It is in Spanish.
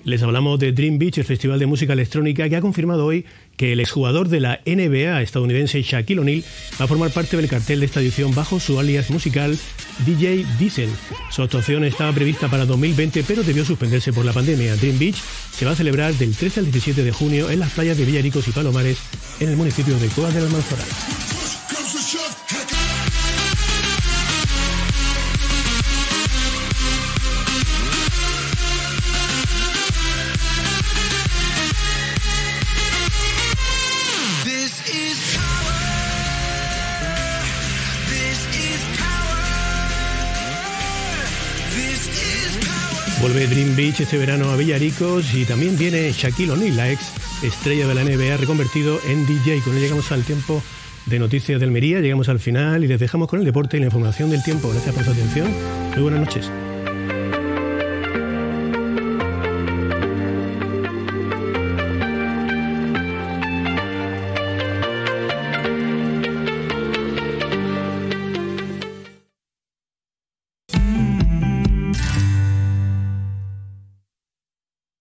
Les hablamos de Dream Beach, el festival de música electrónica que ha confirmado hoy que el exjugador de la NBA estadounidense Shaquille O'Neal va a formar parte del cartel de esta edición bajo su alias musical DJ Diesel. Su actuación estaba prevista para 2020, pero debió suspenderse por la pandemia. Dream Beach se va a celebrar del 13 al 17 de junio en las playas de Villaricos y Palomares, en el municipio de Coas del Almanzora. Vuelve Dream Beach este verano a Villaricos y también viene Shaquille O'Neal, la ex estrella de la NBA, reconvertido en DJ. Con él llegamos al tiempo de Noticias de Almería, llegamos al final y les dejamos con el deporte y la información del tiempo. Gracias por su atención. Muy buenas noches.